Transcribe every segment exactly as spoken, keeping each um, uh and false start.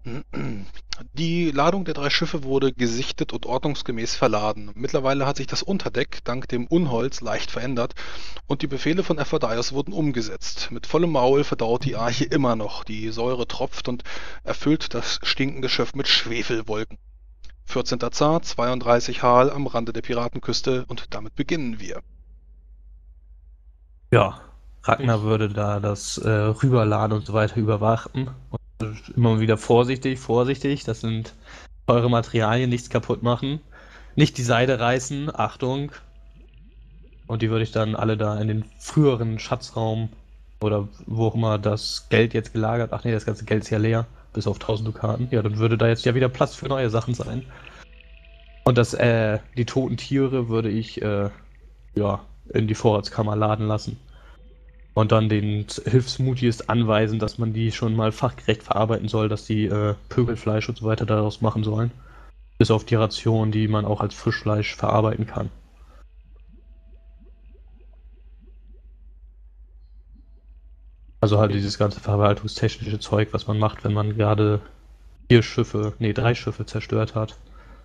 Die Ladung der drei Schiffe wurde gesichtet und ordnungsgemäß verladen. Mittlerweile hat sich das Unterdeck dank dem Unholz leicht verändert und die Befehle von Ephrodios wurden umgesetzt. Mit vollem Maul verdaut die Arche immer noch. Die Säure tropft und erfüllt das stinkende Schiff mit Schwefelwolken. vierzehnter Zar, zweiunddreißig Hal am Rande der Piratenküste und damit beginnen wir. Ja, Ragnar würde da das äh, Rüberladen und so weiter überwachen. Und immer wieder vorsichtig, vorsichtig. Das sind teure Materialien, nichts kaputt machen. Nicht die Seide reißen, Achtung. Und die würde ich dann alle da in den früheren Schatzraum oder wo auch immer das Geld jetzt gelagert. Ach nee, das ganze Geld ist ja leer, bis auf tausend Dukaten. Ja, dann würde da jetzt ja wieder Platz für neue Sachen sein. Und das, äh, die toten Tiere würde ich, äh, ja, in die Vorratskammer laden lassen. Und dann den Hilfsmutigst anweisen, dass man die schon mal fachgerecht verarbeiten soll, dass die äh, Pökelfleisch und so weiter daraus machen sollen. Bis auf die Ration, die man auch als Frischfleisch verarbeiten kann. Also halt dieses ganze verwaltungstechnische Zeug, was man macht, wenn man gerade vier Schiffe, nee, drei Schiffe zerstört hat.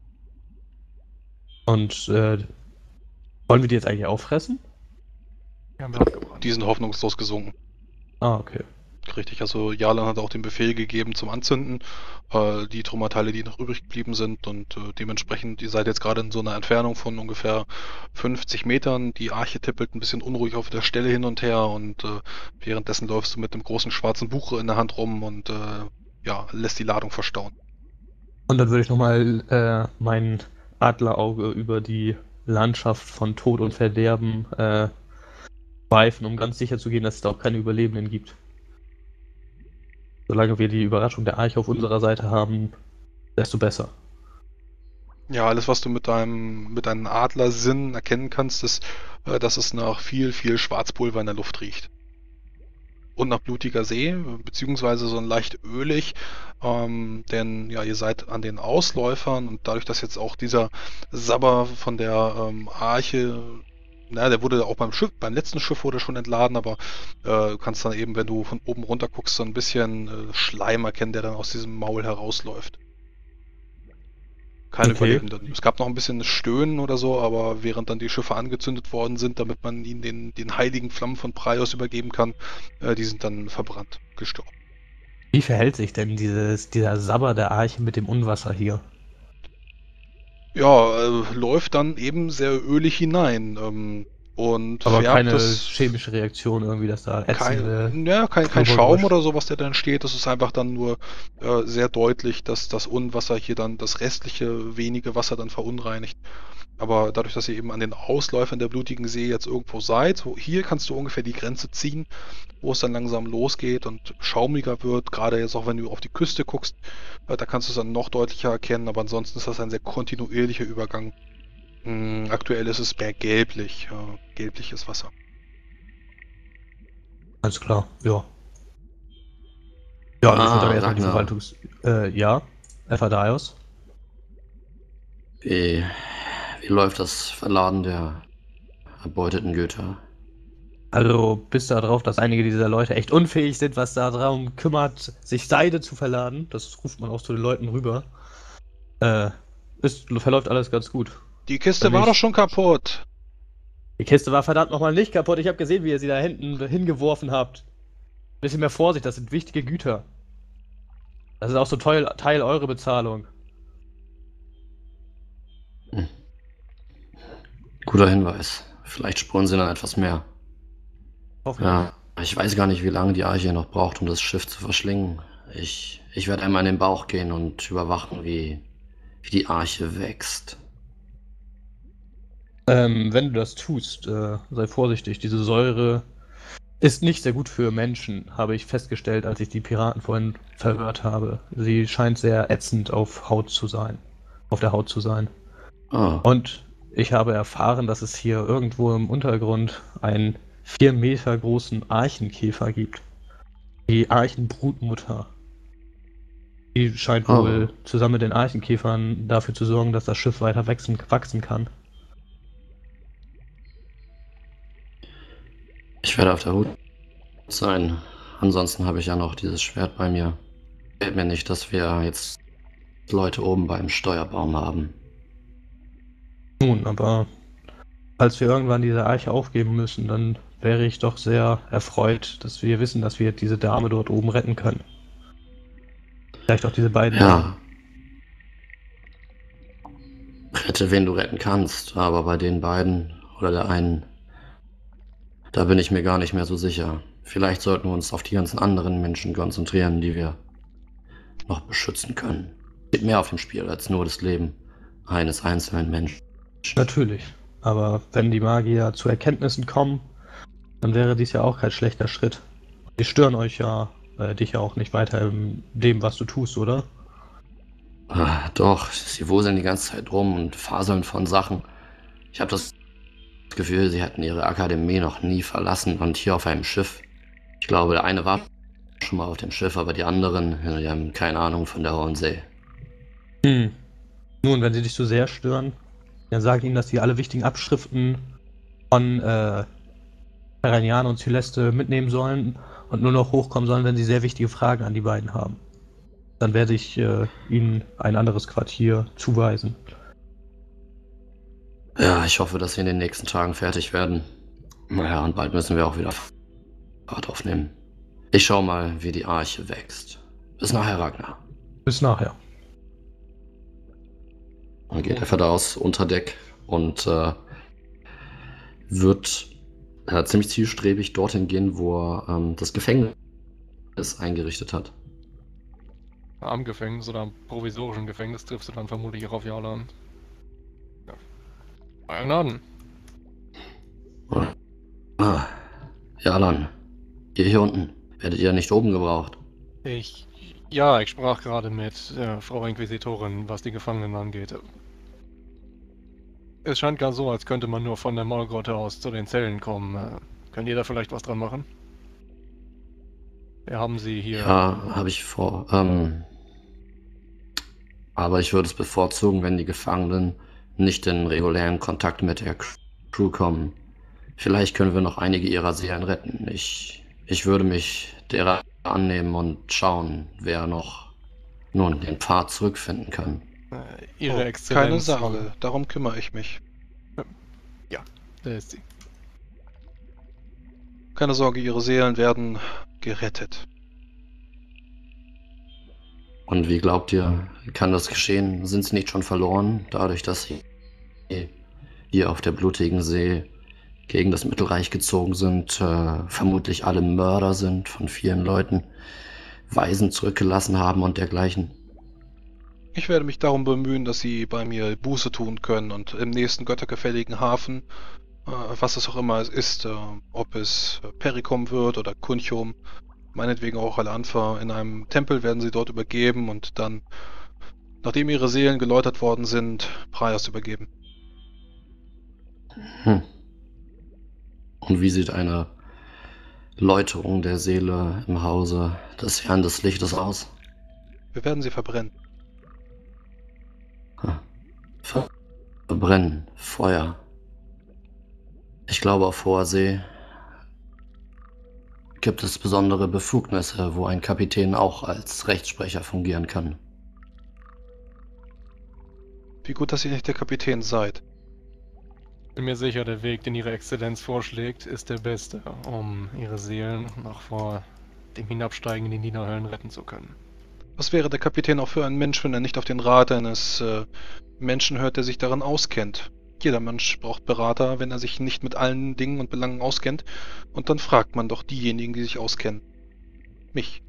Und äh, wollen wir die jetzt eigentlich auffressen? Die haben wir abgebrannt. Die sind hoffnungslos gesunken. Ah, okay. Richtig, also Jarlan hat auch den Befehl gegeben zum Anzünden, äh, die Trümmerteile, die noch übrig geblieben sind und äh, dementsprechend, ihr seid jetzt gerade in so einer Entfernung von ungefähr fünfzig Metern, die Arche tippelt ein bisschen unruhig auf der Stelle hin und her und äh, währenddessen läufst du mit einem großen schwarzen Buch in der Hand rum und äh, ja, lässt die Ladung verstauen. Und dann würde ich nochmal äh, mein Adlerauge über die Landschaft von Tod und Verderben äh, schweifen, um ganz sicher zu gehen, dass es da auch keine Überlebenden gibt. Solange wir die Überraschung der Arche auf unserer Seite haben, desto besser. Ja, alles, was du mit deinem, mit deinem Adlersinn erkennen kannst, ist, äh, dass es nach viel, viel Schwarzpulver in der Luft riecht. Und nach blutiger See, beziehungsweise so ein leicht ölig, ähm, denn ja, ihr seid an den Ausläufern und dadurch, dass jetzt auch dieser Sabber von der ähm, Arche, na, der wurde auch beim Schiff, beim letzten Schiff wurde schon entladen, aber äh, du kannst dann eben, wenn du von oben runter guckst, so ein bisschen äh, Schleim erkennen, der dann aus diesem Maul herausläuft. Keine Okay. Überlebenden. Es gab noch ein bisschen Stöhnen oder so, aber während dann die Schiffe angezündet worden sind, damit man ihnen den, den heiligen Flammen von Praios übergeben kann, äh, die sind dann verbrannt, gestorben. Wie verhält sich denn dieses, dieser Sabber der Arche mit dem Unwasser hier? Ja, äh, läuft dann eben sehr ölig hinein ähm, und Aber färbt keine es. chemische Reaktion irgendwie, dass da ätzende Kein, ja, kein, kein Schaum Knubbergeräusch. oder so, was der dann steht. Das ist einfach dann nur äh, sehr deutlich, dass das Unwasser hier dann das restliche wenige Wasser dann verunreinigt. Aber dadurch, dass ihr eben an den Ausläufern der blutigen See jetzt irgendwo seid, so hier kannst du ungefähr die Grenze ziehen, wo es dann langsam losgeht und schaumiger wird. Gerade jetzt auch, wenn du auf die Küste guckst, äh, da kannst du es dann noch deutlicher erkennen. Aber ansonsten ist das ein sehr kontinuierlicher Übergang. Hm, aktuell ist es mehr gelblich, äh, gelbliches Wasser. Alles klar, ja. Ja, und ich würde dann Ah, erstmal die Ragnar. Verwaltungs... Äh, ja, Ephrodios. Wie, wie läuft das Verladen der erbeuteten Güter? Also bist du darauf, dass einige dieser Leute echt unfähig sind, was da darum kümmert, sich Seide zu verladen? Das ruft man auch zu den Leuten rüber. Äh, ist, verläuft alles ganz gut. Die Kiste Wenn war doch nicht- schon kaputt. Die Kiste war verdammt nochmal nicht kaputt. Ich habe gesehen, wie ihr sie da hinten hingeworfen habt. Bisschen mehr Vorsicht, das sind wichtige Güter. Das ist auch so Teil, Teil eurer Bezahlung. Hm. Guter Hinweis. Vielleicht spuren sie dann etwas mehr. Hoffentlich. Ja, ich weiß gar nicht, wie lange die Arche noch braucht, um das Schiff zu verschlingen. Ich, ich werde einmal in den Bauch gehen und überwachen, wie, wie die Arche wächst. Ähm, wenn du das tust, äh, sei vorsichtig. Diese Säure ist nicht sehr gut für Menschen, habe ich festgestellt, als ich die Piraten vorhin verhört habe. Sie scheint sehr ätzend auf Haut zu sein. Auf der Haut zu sein. Ah, Und ich habe erfahren, dass es hier irgendwo im Untergrund einen vier Meter großen Archenkäfer gibt. Die Archenbrutmutter. Die scheint Oh. wohl zusammen mit den Archenkäfern dafür zu sorgen, dass das Schiff weiter wachsen, wachsen kann. ich werde auf der Hut sein. Ansonsten habe ich ja noch dieses Schwert bei mir. mir nicht, dass wir jetzt Leute oben beim Steuerbaum haben. Nun, aber falls wir irgendwann diese Arche aufgeben müssen, dann wäre ich doch sehr erfreut, dass wir wissen, dass wir diese Dame dort oben retten können. Vielleicht auch diese beiden Damen. Ja. Rette, wen du retten kannst, aber bei den beiden oder der einen, da bin ich mir gar nicht mehr so sicher. Vielleicht sollten wir uns auf die ganzen anderen Menschen konzentrieren, die wir noch beschützen können. Es gibt mehr auf dem Spiel als nur das Leben eines einzelnen Menschen. Natürlich. Aber wenn die Magier zu Erkenntnissen kommen, dann wäre dies ja auch kein schlechter Schritt. Die stören euch ja, äh, dich ja auch nicht weiter in dem, was du tust, oder? Ah, doch, sie wuseln die ganze Zeit rum und faseln von Sachen. Ich habe das Gefühl, sie hätten ihre Akademie noch nie verlassen und hier auf einem Schiff. Ich glaube, der eine war schon mal auf dem Schiff, aber die anderen, die haben keine Ahnung von der Hohen See. Hm. Nun, wenn sie dich so sehr stören, dann sag ihnen, dass sie alle wichtigen Abschriften von äh, Terranian und Celeste mitnehmen sollen und nur noch hochkommen sollen, wenn sie sehr wichtige Fragen an die beiden haben. Dann werde ich äh, ihnen ein anderes Quartier zuweisen. Ja, ich hoffe, dass wir in den nächsten Tagen fertig werden. Naja, und bald müssen wir auch wieder Fahrt aufnehmen. Ich schau mal, wie die Arche wächst. Bis nachher, Ragnar. Bis nachher. Dann geht er da aus Unterdeck und äh, wird äh, ziemlich zielstrebig dorthin gehen, wo er ähm, das Gefängnis eingerichtet hat. Am Gefängnis oder am provisorischen Gefängnis triffst du dann vermutlich auch auf Jarlan. Ja. Gnaden. Ah, Jarlan, ihr hier unten. Werdet ihr nicht oben gebraucht? Ich. Ja, ich sprach gerade mit der Frau Inquisitorin, was die Gefangenen angeht. Es scheint gar so, als könnte man nur von der Maulgrotte aus zu den Zellen kommen. Äh, Könnt ihr da vielleicht was dran machen? Wir haben sie hier. Ja, habe ich vor. Ähm, aber ich würde es bevorzugen, wenn die Gefangenen nicht in regulären Kontakt mit der Crew kommen. Vielleicht können wir noch einige ihrer Seelen retten. Ich, ich würde mich derer annehmen und schauen, wer noch nun den Pfad zurückfinden kann. Äh, ihre Oh, Exzellenz. keine Sorge, darum kümmere ich mich. Ja, da ist sie. Keine Sorge, ihre Seelen werden gerettet. Und wie glaubt ihr, kann das geschehen? Sind sie nicht schon verloren, dadurch, dass sie hier auf der blutigen See gegen das Mittelreich gezogen sind, äh, vermutlich alle Mörder sind von vielen Leuten, Waisen zurückgelassen haben und dergleichen? Ich werde mich darum bemühen, dass sie bei mir Buße tun können und im nächsten göttergefälligen Hafen, äh, was es auch immer es ist, äh, ob es Perikum wird oder Kunchum, meinetwegen auch Al-Anfa, in einem Tempel werden sie dort übergeben und dann, nachdem ihre Seelen geläutert worden sind, Praias übergeben. Hm. Und wie sieht eine Läuterung der Seele im Hause des Herrn des Lichtes aus? Wir werden sie verbrennen. Ver Verbrennen, Feuer. Ich glaube, auf hoher See gibt es besondere Befugnisse, wo ein Kapitän auch als Rechtssprecher fungieren kann. Wie gut, dass ihr nicht der Kapitän seid. Bin mir sicher, der Weg, den Ihre Exzellenz vorschlägt, ist der beste, um Ihre Seelen noch vor dem Hinabsteigen in die Niederhöllen retten zu können. Was wäre der Kapitän auch für ein Mensch, wenn er nicht auf den Rat eines äh, Menschen hört, der sich darin auskennt? Jeder Mensch braucht Berater, wenn er sich nicht mit allen Dingen und Belangen auskennt. Und dann fragt man doch diejenigen, die sich auskennen. Mich.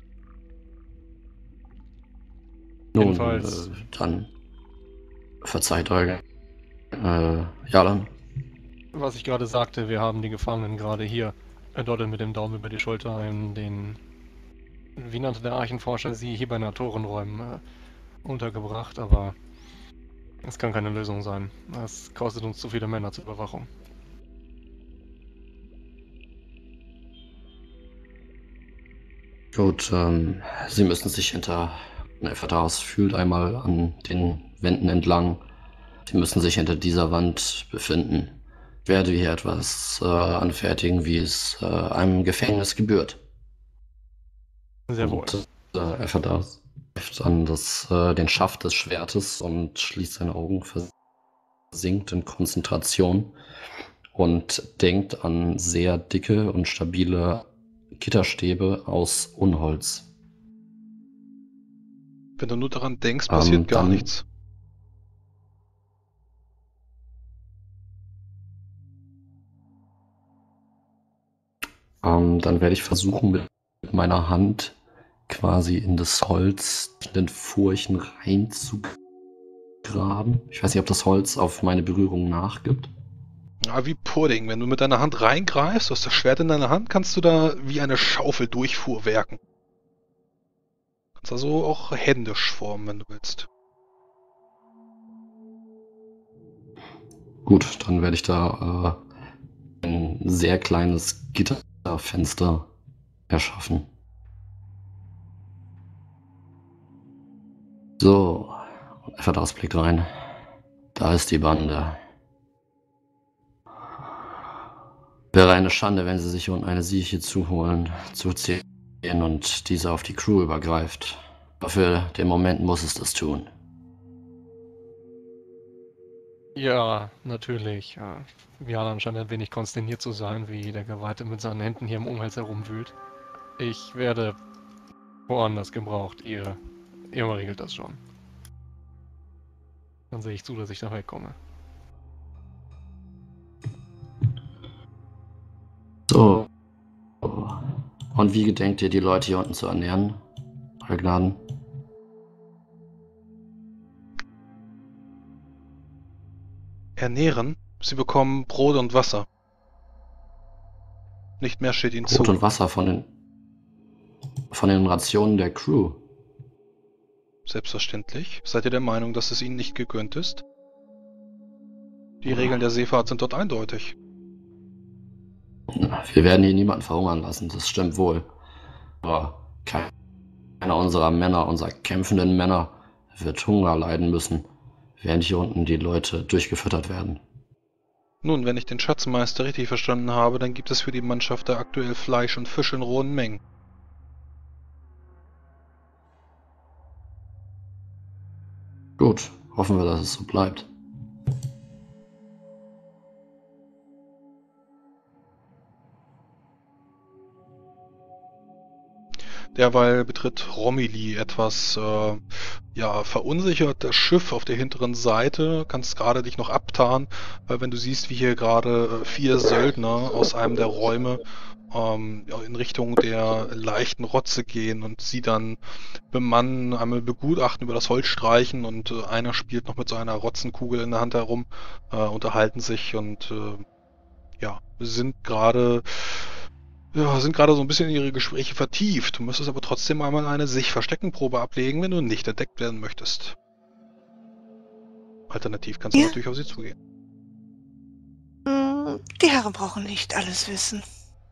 Nun, Jedenfalls. äh, dann verzeiht euch, äh, Jarlan. Was ich gerade sagte, wir haben die Gefangenen gerade hier. Er deutet mit dem Daumen über die Schulter ein, den, wie nannte der Archenforscher sie, hier bei Naturenräumen äh, untergebracht, aber es kann keine Lösung sein. Es kostet uns zu viele Männer zur Überwachung. Gut, ähm, Sie müssen sich hinter Nefertaris fühlt einmal an den Wänden entlang. Sie müssen sich hinter dieser Wand befinden. Ich werde hier etwas äh, anfertigen, wie es äh, einem Gefängnis gebührt. Sehr wohl. Und, äh, Nefertaris an das, äh, den Schaft des Schwertes und schließt seine Augen, versinkt in Konzentration und denkt an sehr dicke und stabile Gitterstäbe aus Unholz. Wenn du nur daran denkst, passiert Ähm, gar dann- nichts. Ähm, dann werde ich versuchen, mit meiner Hand quasi in das Holz den Furchen reinzugraben. Ich weiß nicht, ob das Holz auf meine Berührung nachgibt. Ja, wie Pudding. Wenn du mit deiner Hand reingreifst, du hast das Schwert in deiner Hand, kannst du da wie eine Schaufel durchfuhrwerken. Kannst also auch händisch formen, wenn du willst. Gut, dann werde ich da äh, ein sehr kleines Gitterfenster erschaffen. So, einfach Ausblick rein. Da ist die Bande. Wäre eine Schande, wenn sie sich unten eine Sieche zuholen, zuziehen und diese auf die Crew übergreift. Aber für den Moment muss es das tun. Ja, natürlich. Ja. Vialan scheint ein wenig konsterniert zu sein, wie der Geweihte mit seinen Händen hier im Umhals herumwühlt. Ich werde woanders gebraucht. Ihr, ihr regelt das schon. Dann sehe ich zu, dass ich da wegkomme. So. Und wie gedenkt ihr, die Leute hier unten zu ernähren? Eure Gnaden? Ernähren? Sie bekommen Brot und Wasser. Nicht mehr steht ihnen Brot zu. und Wasser von den, von den Rationen der Crew. Selbstverständlich. Seid ihr der Meinung, dass es ihnen nicht gegönnt ist? Die Regeln der Seefahrt sind dort eindeutig. Wir werden hier niemanden verhungern lassen, das stimmt wohl. Aber keiner unserer Männer, unserer kämpfenden Männer, wird Hunger leiden müssen, während hier unten die Leute durchgefüttert werden. Nun, wenn ich den Schatzmeister richtig verstanden habe, dann gibt es für die Mannschaft da aktuell Fleisch und Fisch in rohen Mengen. Gut, hoffen wir, dass es so bleibt. Derweil betritt Romilly etwas äh, ja, verunsichert das Schiff auf der hinteren Seite, kannst gerade dich noch abtarnen, weil wenn du siehst, wie hier gerade äh, vier Söldner aus einem der Räume ähm, ja, in Richtung der leichten Rotze gehen und sie dann bemannen, einmal begutachten, über das Holz streichen und äh, einer spielt noch mit so einer Rotzenkugel in der Hand herum, äh, unterhalten sich und äh, ja, sind gerade Ja, sind gerade so ein bisschen in ihre Gespräche vertieft. Du müsstest aber trotzdem einmal eine Sich-Verstecken-Probe ablegen, wenn du nicht entdeckt werden möchtest. Alternativ kannst du Ja. natürlich auf sie zugehen. Mm, Die Herren brauchen nicht alles wissen.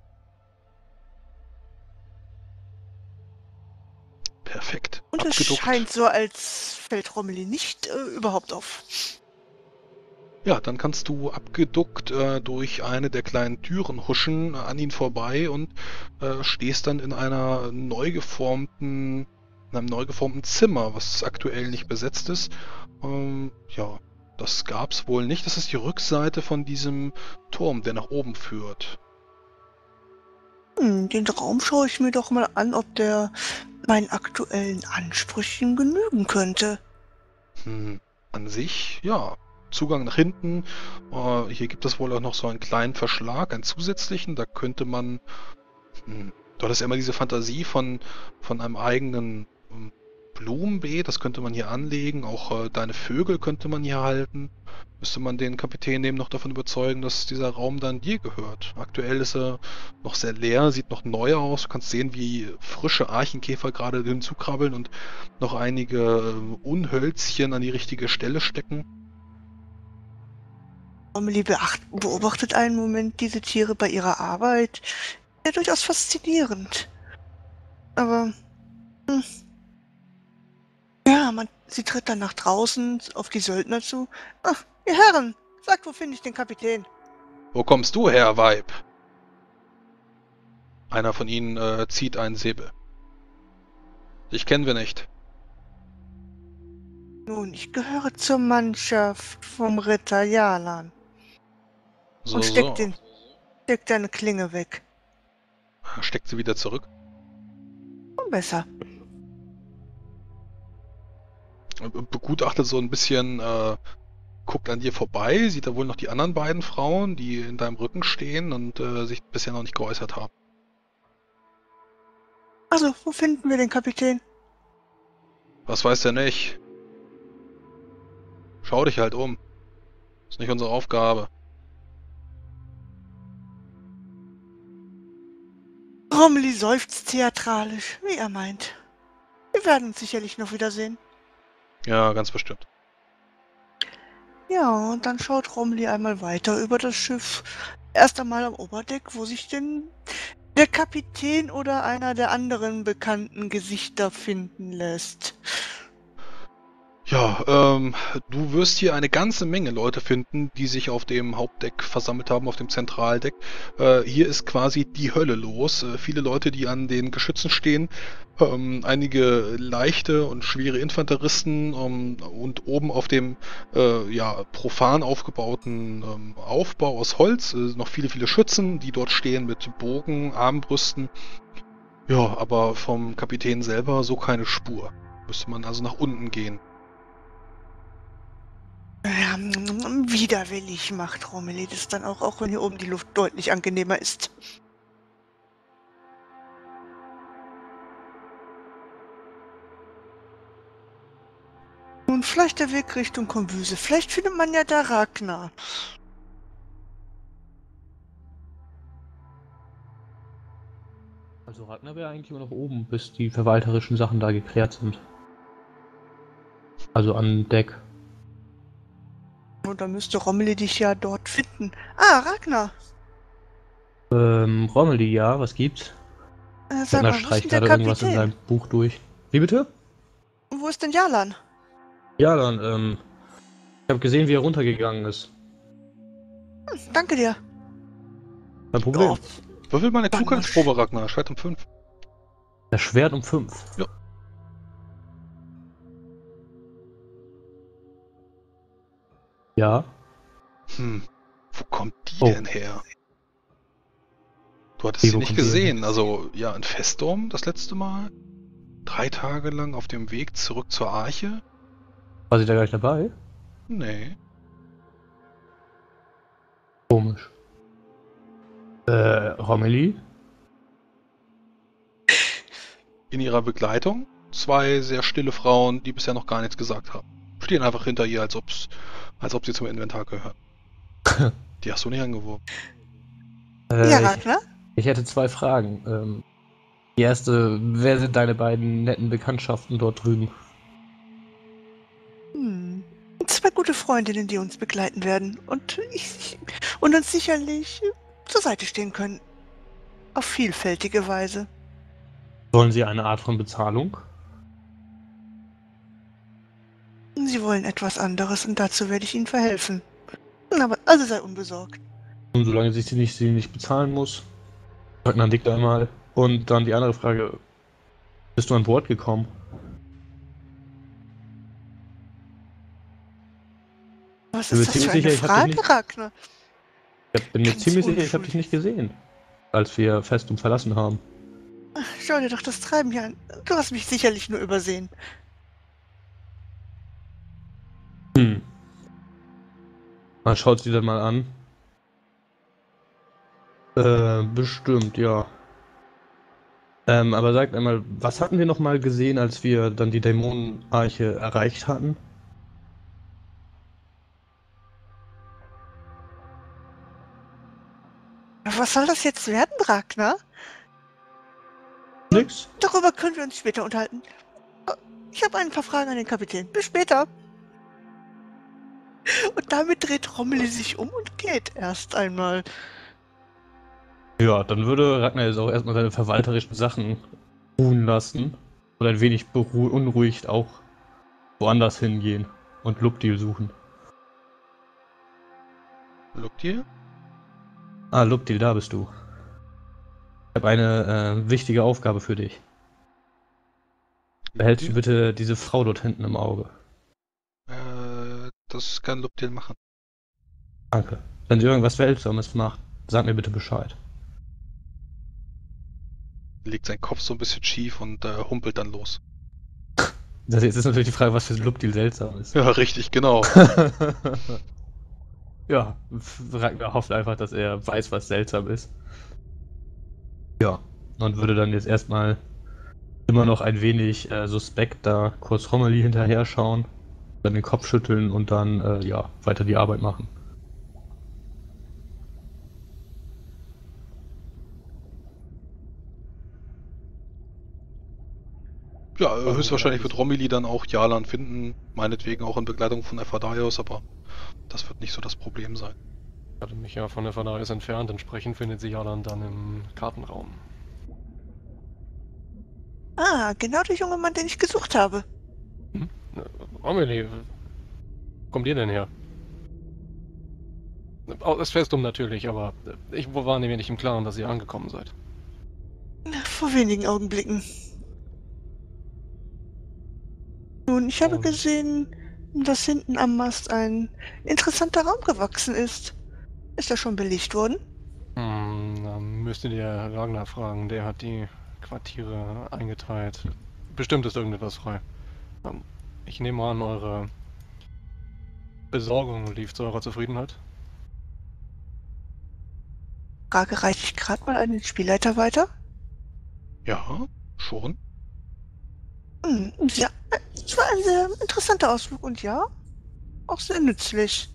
Perfekt. Und es Abgeduckt. scheint so, als fällt Romilly nicht äh, überhaupt auf. Ja, dann kannst du abgeduckt äh, durch eine der kleinen Türen huschen, äh, an ihn vorbei und äh, stehst dann in einer neu geformten, in einem neu geformten Zimmer, was aktuell nicht besetzt ist. Ähm, ja, das gab's wohl nicht. Das ist die Rückseite von diesem Turm, der nach oben führt. Hm, den Raum schaue ich mir doch mal an, ob der meinen aktuellen Ansprüchen genügen könnte. Hm, an sich, ja. Zugang nach hinten. Äh, hier gibt es wohl auch noch so einen kleinen Verschlag, einen zusätzlichen. Da könnte man... Hm, du hattest ja immer diese Fantasie von, von einem eigenen ähm, Blumenbeet. Das könnte man hier anlegen. Auch äh, deine Vögel könnte man hier halten. Müsste man den Kapitän eben noch davon überzeugen, dass dieser Raum dann dir gehört. Aktuell ist er noch sehr leer, sieht noch neu aus. Du kannst sehen, wie frische Archenkäfer gerade hinzukrabbeln und noch einige äh, Unhölzchen an die richtige Stelle stecken. Romilly beacht, beobachtet einen Moment diese Tiere bei ihrer Arbeit. Ja, durchaus faszinierend. Aber, hm. Ja, man, sie tritt dann nach draußen auf die Söldner zu. Ach, ihr Herren, sagt, wo finde ich den Kapitän? Wo kommst du her, Weib? Einer von ihnen äh, zieht einen Säbel. Dich kennen wir nicht. Nun, ich gehöre zur Mannschaft vom Ritter Jalan. So, Und steck, so. den, steck deine Klinge weg. Steckt sie wieder zurück. Und besser. Begutachtet so ein bisschen, äh, guckt an dir vorbei, sieht da wohl noch die anderen beiden Frauen, die in deinem Rücken stehen und äh, sich bisher noch nicht geäußert haben. Also, wo finden wir den Kapitän? Was weiß der nicht? Schau dich halt um. Ist nicht unsere Aufgabe. Romilly seufzt theatralisch, wie er meint. Wir werden uns sicherlich noch wiedersehen. Ja, ganz bestimmt. Ja, und dann schaut Romilly einmal weiter über das Schiff. Erst einmal am Oberdeck, wo sich denn der Kapitän oder einer der anderen bekannten Gesichter finden lässt. Ja, ähm, du wirst hier eine ganze Menge Leute finden, die sich auf dem Hauptdeck versammelt haben, auf dem Zentraldeck. Äh, hier ist quasi die Hölle los. Äh, viele Leute, die an den Geschützen stehen, ähm, einige leichte und schwere Infanteristen ähm, und oben auf dem äh, ja, profan aufgebauten ähm, Aufbau aus Holz äh, noch viele, viele Schützen, die dort stehen mit Bogen, Armbrüsten. Ja, aber vom Kapitän selber so keine Spur. Müsste man also nach unten gehen. Ja, widerwillig macht Romilly das dann auch, auch wenn hier oben die Luft deutlich angenehmer ist. Nun, vielleicht der Weg Richtung Kombüse. Vielleicht findet man ja da Ragnar. Also Ragnar wäre eigentlich immer noch oben, bis die verwalterischen Sachen da geklärt sind. Also an Deck. Und dann müsste Romilly dich ja dort finden. Ah, Ragnar! Ähm, Romilly, ja, was gibt's? Äh, sag Ragnar mal, wo ist streicht denn der gerade irgendwas in Kapitän? seinem Buch durch. Wie bitte? Und wo ist denn Jalan? Ja, dann, ähm, ich habe gesehen, wie er runtergegangen ist. Hm, danke dir. Kein Problem. Oh, Würfel mal eine Dann Klugheitsprobe, Ragnar. Schwert um fünf. Das Schwert um fünf. Ja. Ja. Hm, wo kommt die Oh. denn her? Du hattest Wie, sie wo nicht kommt die denn gesehen. Also, ja, in Festorm das letzte Mal. Drei Tage lang auf dem Weg zurück zur Arche? War sie da gleich dabei? Nee. Komisch. Äh, Romilly? In ihrer Begleitung zwei sehr stille Frauen, die bisher noch gar nichts gesagt haben. Stehen einfach hinter ihr, als, ob's, als ob sie zum Inventar gehören. Die hast du nicht angeworben. Äh, ja, ich, Ragnar? ich hätte zwei Fragen. Ähm, die erste, wer sind deine beiden netten Bekanntschaften dort drüben? Hm. Zwei gute Freundinnen, die uns begleiten werden und, ich, und uns sicherlich zur Seite stehen können. Auf vielfältige Weise. Wollen sie eine Art von Bezahlung? Sie wollen etwas anderes und dazu werde ich ihnen verhelfen. Aber also sei unbesorgt. Und solange sich sie nicht, sie nicht bezahlen muss, Ragnar nickt einmal. Und dann die andere Frage, bist du an Bord gekommen? Was Bin mir ist das für ziemlich eine sicher, ich hab dich Frage, nicht- Ragnar? Ich bin mir Ganz ziemlich sicher, ich habe dich nicht unschuldig. gesehen, als wir Festum verlassen haben. Schau dir doch das Treiben hier an. Du hast mich sicherlich nur übersehen. Hm. Man schaut sie dann mal an. Äh, bestimmt, ja. Ähm, aber sagt einmal, was hatten wir noch mal gesehen, als wir dann die Dämonenarche erreicht hatten? Was soll das jetzt werden, Ragnar? Nix. Darüber können wir uns später unterhalten. Ich habe ein paar Fragen an den Kapitän. Bis später. Und damit dreht Romilly sich um und geht erst einmal. Ja, dann würde Ragnar jetzt auch erstmal seine verwalterischen Sachen ruhen lassen und ein wenig beunruhigt auch woanders hingehen und Lubdil suchen. Lockt ihr? Ah, Lubdil, da bist du. Ich habe eine äh, wichtige Aufgabe für dich. Behältst du bitte diese Frau dort hinten im Auge? das kann Luptil machen. Danke. Wenn sie irgendwas Seltsames macht, sag mir bitte Bescheid. Legt seinen Kopf so ein bisschen schief und äh, humpelt dann los. Das jetzt ist natürlich die Frage, was für Luptil seltsam ist. Ja, richtig, genau. Ja, Ragnar hofft einfach, dass er weiß, was seltsam ist. Ja, und würde dann jetzt erstmal immer noch ein wenig äh, suspekt da kurz Romilly hinterher schauen, dann den Kopf schütteln und dann äh, ja, weiter die Arbeit machen. Ja, Also, höchstwahrscheinlich ja, wird Romilly dann auch Jalan finden, meinetwegen auch in Begleitung von Ephadaios, aber das wird nicht so das Problem sein. Ich hatte mich ja von der Fadaios entfernt, entsprechend findet sie Jalan dann im Kartenraum. Ah, genau der junge Mann, den ich gesucht habe. Hm? Romilly, wo kommt ihr denn her? Aus Festum natürlich, aber ich war mir nicht im Klaren, dass ihr angekommen seid. Vor wenigen Augenblicken. Nun, ich habe Und- gesehen, dass hinten am Mast ein interessanter Raum gewachsen ist. Ist er schon belegt worden? Hm, dann müsstet ihr Ragnar fragen, der hat die Quartiere eingeteilt. Bestimmt ist irgendetwas frei. Ähm, Ich nehme an, eure Besorgung lief zu eurer Zufriedenheit. Frage reiche ich gerade mal an den Spielleiter weiter. Ja, schon. Hm, ja, es war ein sehr interessanter Ausflug und ja, auch sehr nützlich.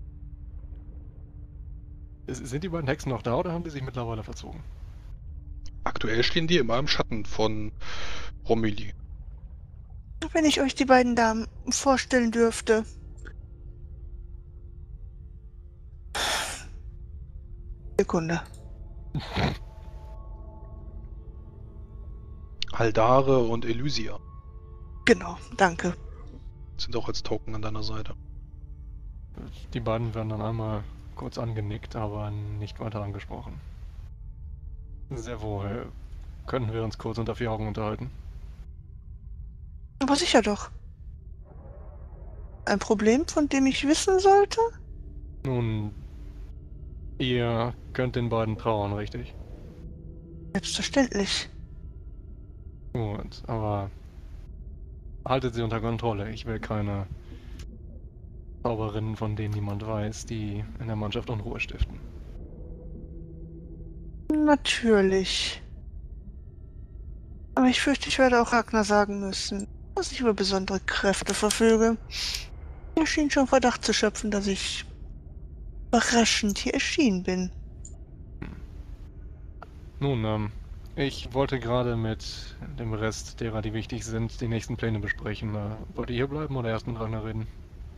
S- Sind die beiden Hexen noch da oder haben die sich mittlerweile verzogen? Aktuell stehen die immer im Schatten von Romilly. Wenn ich euch die beiden Damen vorstellen dürfte. Sekunde. Aldare und Elysia Genau, danke. sind auch als Token an deiner Seite. Die beiden werden dann einmal kurz angenickt, aber nicht weiter angesprochen. Sehr wohl. Können wir uns kurz unter vier Augen unterhalten? Aber sicher doch. Ein Problem, von dem ich wissen sollte? Nun, ihr könnt den beiden trauern, richtig? Selbstverständlich. Gut, aber haltet sie unter Kontrolle. Ich will keine Zauberinnen, von denen niemand weiß, die in der Mannschaft Unruhe stiften. Natürlich. Aber ich fürchte, ich werde auch Ragnar sagen müssen, dass ich über besondere Kräfte verfüge. Er schien schon Verdacht zu schöpfen, dass ich überraschend hier erschienen bin. Nun, ähm, ich wollte gerade mit dem Rest derer, die wichtig sind, die nächsten Pläne besprechen. Äh, wollt ihr hier bleiben oder erst mit Ragnar reden?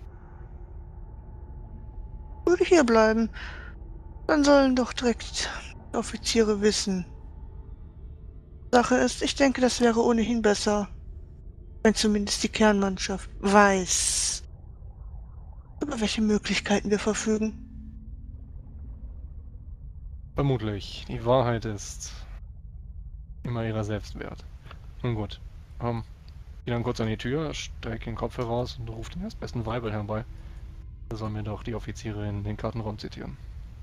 Würde hier bleiben. Dann sollen doch direkt die Offiziere wissen. Sache ist, ich denke, das wäre ohnehin besser, wenn zumindest die Kernmannschaft weiß, über welche Möglichkeiten wir verfügen. Vermutlich. Die Wahrheit ist immer ihrer selbst wert. Nun gut. Ähm, geh dann kurz an die Tür, streck den Kopf heraus und ruft den erstbesten Weibel herbei. Da soll mir doch die Offiziere in den Kartenraum zitieren.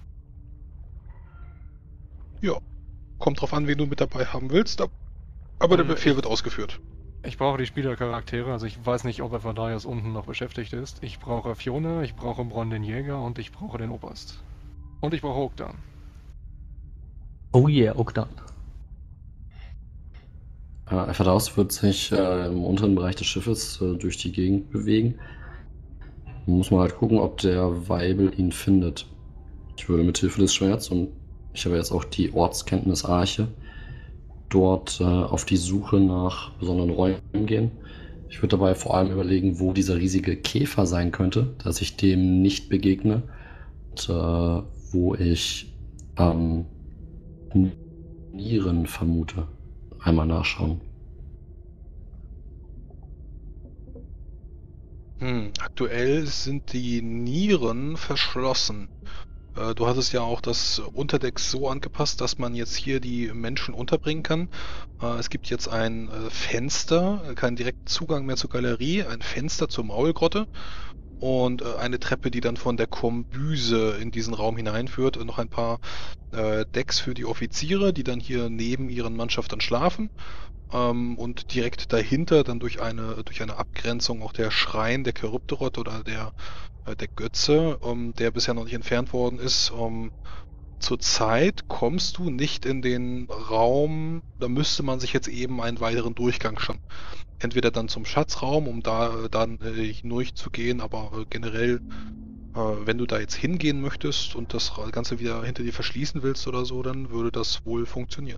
Ja, kommt drauf an, wen du mit dabei haben willst, ab- aber der Ähm, Befehl ich- wird ausgeführt. Ich brauche die Spielercharaktere, also ich weiß nicht, ob Ephadaios unten noch beschäftigt ist. Ich brauche Fiona, ich brauche Bronn den Jäger und ich brauche den Oberst. Und ich brauche Ogdan. Oh yeah, Ogdan. Äh, Ephadaios wird sich äh, im unteren Bereich des Schiffes äh, durch die Gegend bewegen. Muss man halt gucken, ob der Weibel ihn findet. Ich würde mit Hilfe des Schwerts, und ich habe jetzt auch die Ortskenntnis Arche, dort äh, auf die Suche nach besonderen Räumen gehen. Ich würde dabei vor allem überlegen, wo dieser riesige Käfer sein könnte, dass ich dem nicht begegne. Und äh, wo ich ähm, Nieren vermute. Einmal nachschauen. Hm, aktuell sind die Nieren verschlossen. Äh, Du hattest ja auch das Unterdeck so angepasst, dass man jetzt hier die Menschen unterbringen kann. Äh, Es gibt jetzt ein äh, Fenster, keinen direkten Zugang mehr zur Galerie, ein Fenster zur Maulgrotte und äh, eine Treppe, die dann von der Kombüse in diesen Raum hineinführt und noch ein paar äh, Decks für die Offiziere, die dann hier neben ihren Mannschaftern schlafen. Ähm, und direkt dahinter dann durch eine durch eine Abgrenzung auch der Schrein der Charybdorot oder der äh, der Götze, ähm, der bisher noch nicht entfernt worden ist. Ähm, zurzeit kommst du nicht in den Raum, da müsste man sich jetzt eben einen weiteren Durchgang schon. Entweder dann zum Schatzraum, um da äh, dann äh, hindurchzugehen, aber äh, generell, äh, wenn du da jetzt hingehen möchtest und das Ganze wieder hinter dir verschließen willst oder so, dann würde das wohl funktionieren.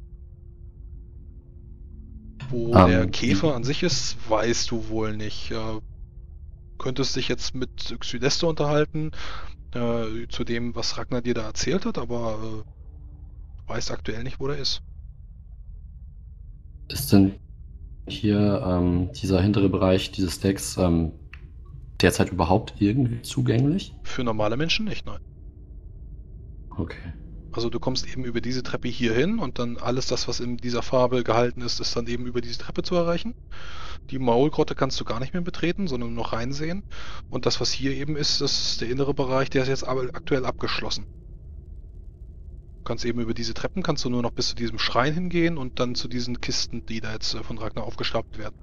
Wo Ähm, der wie- Käfer an sich ist, weißt du wohl nicht. Äh, könntest dich jetzt mit Xyleste unterhalten, äh, zu dem, was Ragnar dir da erzählt hat, aber äh, weißt aktuell nicht, wo der ist. Ist denn hier ähm, dieser hintere Bereich dieses Decks ähm, derzeit überhaupt irgendwie zugänglich? Für normale Menschen nicht, nein. Okay. Also du kommst eben über diese Treppe hier hin und dann alles das, was in dieser Farbe gehalten ist, ist dann eben über diese Treppe zu erreichen. Die Maulgrotte kannst du gar nicht mehr betreten, sondern nur noch reinsehen. Und das, was hier eben ist, das ist der innere Bereich, der ist jetzt aber aktuell abgeschlossen. Du kannst eben über diese Treppen, kannst du nur noch bis zu diesem Schrein hingehen und dann zu diesen Kisten, die da jetzt äh, von Ragnar aufgestapelt werden.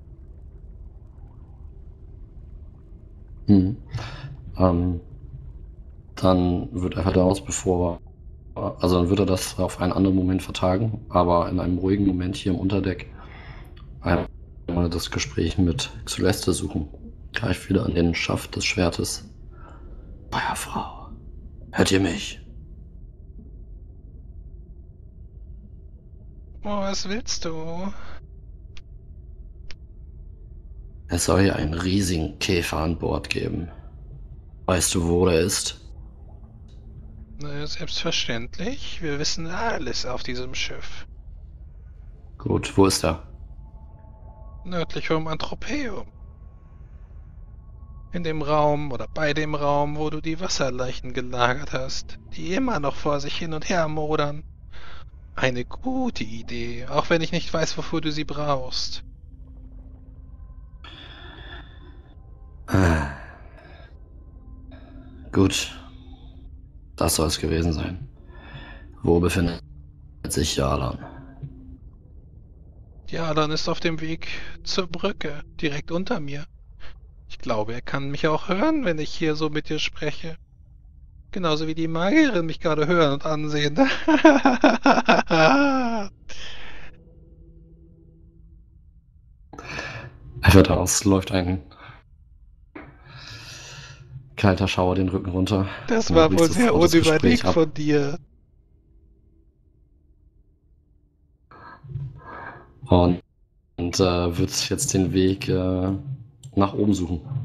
Hm. Ähm, dann wird er halt aus, bevor also dann wird er das auf einen anderen Moment vertagen, aber in einem ruhigen Moment hier im Unterdeck einmal das Gespräch mit Xyleste suchen. Greift wieder an den Schaft des Schwertes. Feuerfrau, hört ihr mich? Oh, was willst du? Es soll ja einen riesigen Käfer an Bord geben. Weißt du, wo der ist? Na, selbstverständlich. Wir wissen alles auf diesem Schiff. Gut, wo ist er? Nördlich vom Anthropäum. In dem Raum oder bei dem Raum, wo du die Wasserleichen gelagert hast, die immer noch vor sich hin und her modern. Eine gute Idee, auch wenn ich nicht weiß, wofür du sie brauchst. Ah. Gut. Das soll es gewesen sein. Wo befindet sich Jalan? Jalan ist auf dem Weg zur Brücke, direkt unter mir. Ich glaube, er kann mich auch hören, wenn ich hier so mit dir spreche. Genauso wie die Magierin mich gerade hören und ansehen. Er wird aus, läuft ein kalter Schauer den Rücken runter. Das Und war bricht wohl sehr sofort das Gespräch unüberlegt ab. von dir. Und, und äh, wird jetzt den Weg äh, nach oben suchen.